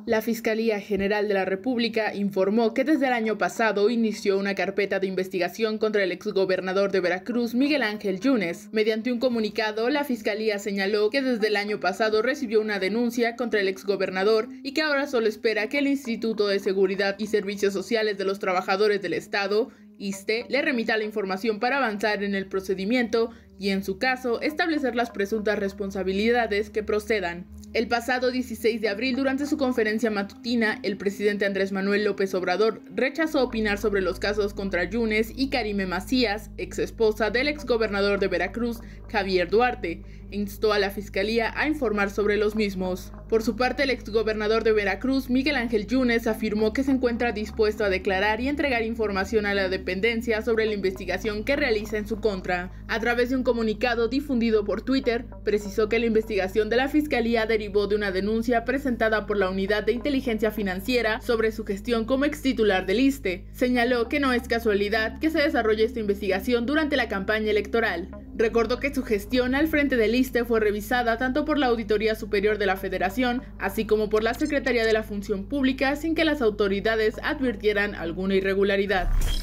La Fiscalía General de la República informó que desde el año pasado inició una carpeta de investigación contra el exgobernador de Veracruz, Miguel Ángel Yunes. Mediante un comunicado, la Fiscalía señaló que desde el año pasado recibió una denuncia contra el exgobernador y que ahora solo espera que el Instituto de Seguridad y Servicios Sociales de los Trabajadores del Estado, ISSSTE, le remita la información para avanzar en el procedimiento y, en su caso, establecer las presuntas responsabilidades que procedan. El pasado 16 de abril, durante su conferencia matutina, el presidente Andrés Manuel López Obrador rechazó opinar sobre los casos contra Yunes y Karime Macías, ex esposa del exgobernador de Veracruz, Javier Duarte, e instó a la Fiscalía a informar sobre los mismos. Por su parte, el exgobernador de Veracruz, Miguel Ángel Yunes, afirmó que se encuentra dispuesto a declarar y entregar información a la dependencia sobre la investigación que realiza en su contra. A través de un comunicado difundido por Twitter, precisó que la investigación de la Fiscalía derivó de una denuncia presentada por la Unidad de Inteligencia Financiera sobre su gestión como extitular del ISSSTE. Señaló que no es casualidad que se desarrolle esta investigación durante la campaña electoral. Recordó que su gestión al frente del ISSSTE fue revisada tanto por la Auditoría Superior de la Federación, así como por la Secretaría de la Función Pública, sin que las autoridades advirtieran alguna irregularidad.